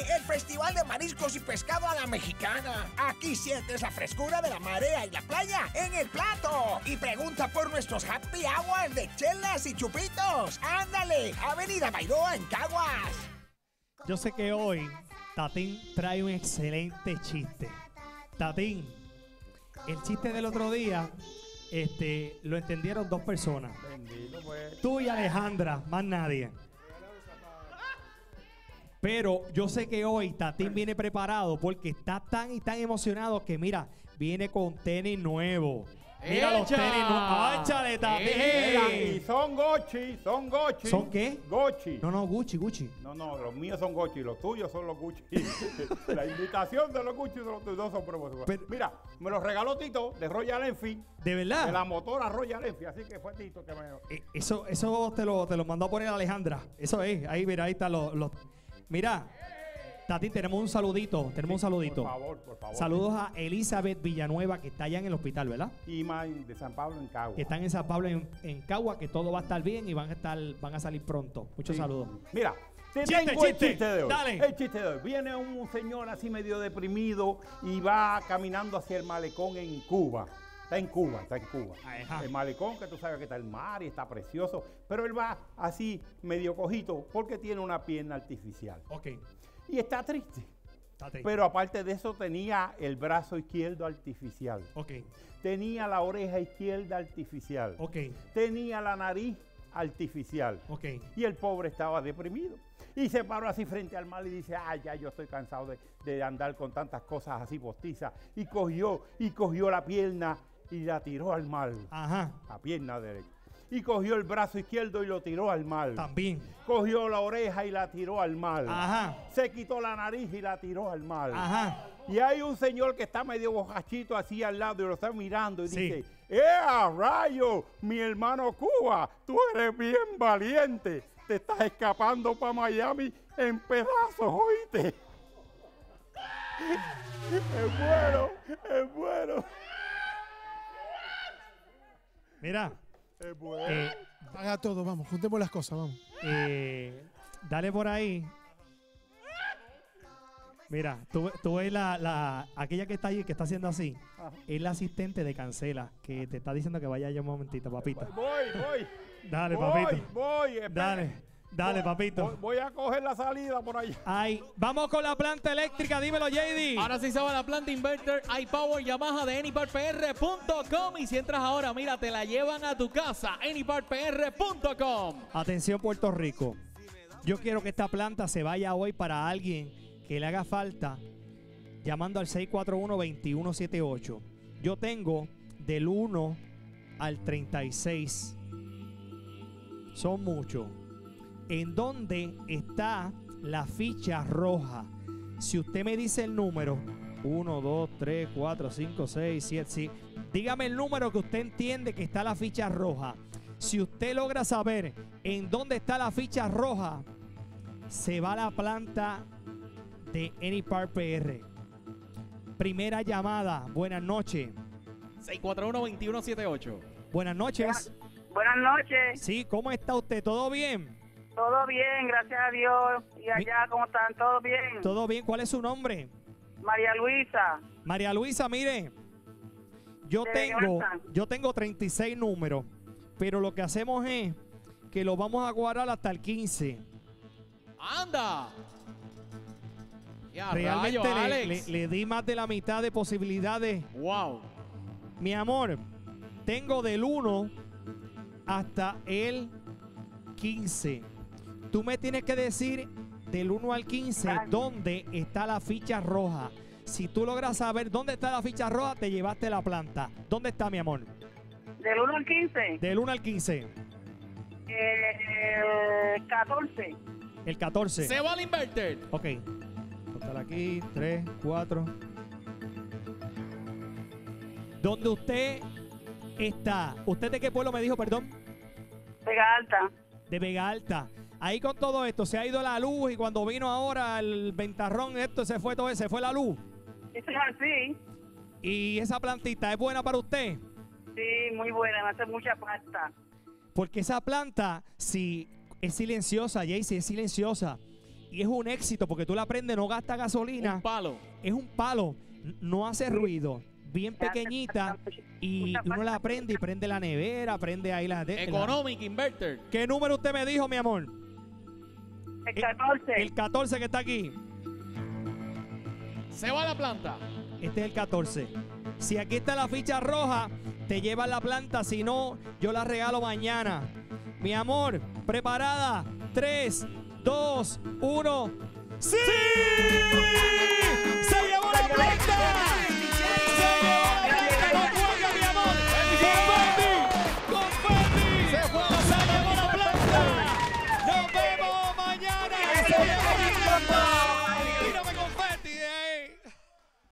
el Festival de Mariscos y Pescado a la Mexicana. Aquí sientes la frescura de la marea y la playa en el plato. Y pregunta por nuestros happy hours de chelas y chupitos. ¡Ándale! Avenida Bairoa en Caguas. Yo sé que hoy Tatín trae un excelente chiste. Tatín, el chiste del otro día lo entendieron dos personas. Bendito, pues. Tú y Alejandra, más nadie. Pero yo sé que hoy Tatín viene preparado porque está tan y tan emocionado que mira, viene con tenis nuevo. Mira los tenis nuevos. ¡Échale, Tatín! Y son Gucci, son Gucci. ¿Son qué? Gucci. No, Gucci. No, los míos son Gucci, los tuyos son los Gucci. La invitación de los Gucci de los tuyos son promocionales. Pero- Mira, me los regaló Tito de Royal Enfield, ¿De verdad? de la motora Royal Enfield, así que fue Tito que me... Eso te lo mandó a poner Alejandra. Eso es. Ahí, mira, ahí están los... Mira, Tatín, tenemos un saludito. Por favor, por favor. Saludos a Elizabeth Villanueva, que está allá en el hospital, ¿verdad? Y más de San Pablo en Cagua. Que están en San Pablo, en Cagua, que todo va a estar bien y van a salir pronto. Muchos Sí. saludos. Mira, te Chiste, tengo el chiste. chiste de hoy. Dale. El chiste de hoy. Viene un señor así medio deprimido y va caminando hacia el malecón en Cuba. Está en Cuba. Ajá. El malecón, que tú sabes que está el mar y está precioso. Pero él va así medio cojito porque tiene una pierna artificial. Ok. Y está triste. Tatín. Pero aparte de eso tenía el brazo izquierdo artificial. Ok. Tenía la oreja izquierda artificial. Ok. Tenía la nariz artificial. Ok. Y el pobre estaba deprimido. Y se paró así frente al mar y dice, ya yo estoy cansado de andar con tantas cosas así postizas. Y cogió la pierna y la tiró al mar. Ajá. La pierna derecha. Y cogió el brazo izquierdo y lo tiró al mar. También. Cogió la oreja y la tiró al mar. Ajá. Se quitó la nariz y la tiró al mar. Ajá. Y hay un señor que está medio bojachito así al lado y lo está mirando y Sí. dice, ¡ea, rayo! Mi hermano Cuba, tú eres bien valiente. Te estás escapando para Miami en pedazos, ¿oíste? Es bueno. Mira. Es bueno. Haga todo, vamos, juntemos las cosas, vamos. Dale por ahí. Mira, tú ves aquella que está allí, que está haciendo así. Ajá. Es la asistente de Cancela, que te está diciendo que vaya ya un momentito, papito. Voy. Dale, papito. Voy. espera. Dale, papito. Voy a coger la salida por allá. Ay, vamos con la planta eléctrica, dímelo, JD. Ahora sí se va la planta inverter iPower Yamaha de anypartpr.com y si entras ahora, mira, te la llevan a tu casa, anypartpr.com. Atención, Puerto Rico. Yo quiero que esta planta se vaya hoy para alguien que le haga falta, llamando al 641-2178. Yo tengo del 1 al 36. Son muchos. ¿En dónde está la ficha roja? Si usted me dice el número 1, 2, 3, 4, 5, 6, 7, sí. Dígame el número que usted entiende que está la ficha roja. Si usted logra saber en dónde está la ficha roja, se va a la planta de Anypart PR. Primera llamada. Buenas noches. 641-2178. Buenas noches. Buenas noches, Sí, ¿cómo está usted? ¿Todo bien? todo bien, gracias a Dios. ¿Y allá cómo están? ¿Todo bien? ¿Todo bien? ¿Cuál es su nombre? María Luisa, María Luisa, mire, yo ¿De dónde están? tengo 36 números, pero lo que hacemos es que los vamos a guardar hasta el 15. ¡Anda! Ya, Realmente rayo, Alex. le di más de la mitad de posibilidades. Wow. Mi amor, tengo del 1 hasta el 15. Tú me tienes que decir del 1 al 15 dónde está la ficha roja. Si tú logras saber dónde está la ficha roja, te llevaste la planta. ¿Dónde está, mi amor? del 1 al 15, Del 1 al 15. 14. El 14. Se va al inverter. Ok. Total aquí, 3, 4. ¿Dónde usted está? ¿Usted de qué pueblo me dijo, perdón? Vega Alta. De Vega Alta. Ahí con todo esto se ha ido la luz y cuando vino ahora el ventarrón, esto se fue todo, se fue la luz. Eso es así. Y esa plantita es buena para usted, Sí, muy buena, me hace mucha falta. porque esa planta, si es silenciosa, Jaycee, es silenciosa. y es un éxito porque tú la prendes, no gasta gasolina. Un palo. Es un palo, no hace ruido, bien pequeñita y uno la prende y prende la nevera, prende ahí la... Economic Inverter. ¿Qué número usted me dijo, mi amor? El 14. El 14 que está aquí. Se va a la planta. Este es el 14. Si aquí está la ficha roja, te llevas la planta. Si no, yo la regalo mañana. Mi amor, preparada. 3, 2, 1. ¡Sí! ¡Se llevó la planta! ¡Se llevó la planta! ¡No juega, mi amor! ¡Confetti! ¡Se llevó la planta! ¡Nos vemos mañana! ¡Se llevó la planta!